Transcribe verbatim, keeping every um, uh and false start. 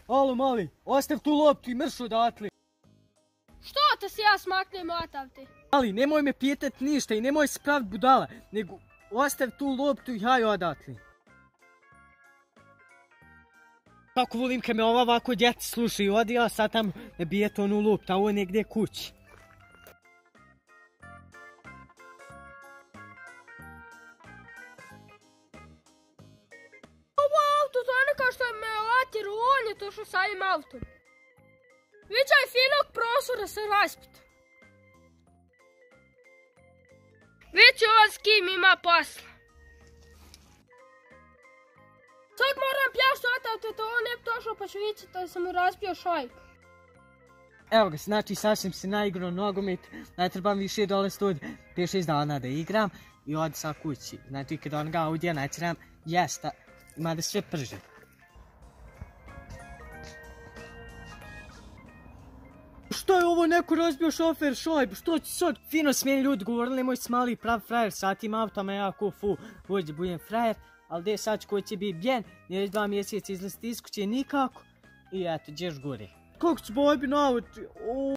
Alo, mali, ostav tu loptu i mrš odatle. Što te si ja smaknem odavde? Ali, nemoj me pitat ništa i nemoj se pravit budala, nego ostav tu loptu i haj odatle. Kako volim kad me ova ovako djeci slušaju, odi ja sad tam ne bijete onu loptu, a ovo je negdje kući. Ovo auto, to je neka što me latjer, on je to što sa ovim autom. Viđaj finog prostora se raspita. Vići on s kim ima posla. Sad moram pljašti otavte, to on ne bi došao pa ću vidjeti da sam mu razbio šajku. Evo ga, znači sasvim se naigrao nogomet, ne trebam više dole studi, pet šest dana da igram i odi sa kući. Znači kad on ga audija ne trebam jesta, ima da sve prže. Što je ovo, neko razbio šofer šajbu, što će sad? Fino s meni ljudi govorili, nemoj se mali prav frajer sa tim autama, ja ko fu, vođe budem frajer, ali gdje sad ko će biti bjen, nije dva mjeseca izlaziti iz kuće nikako i eto, dješ gore. Kako će bojbi navod?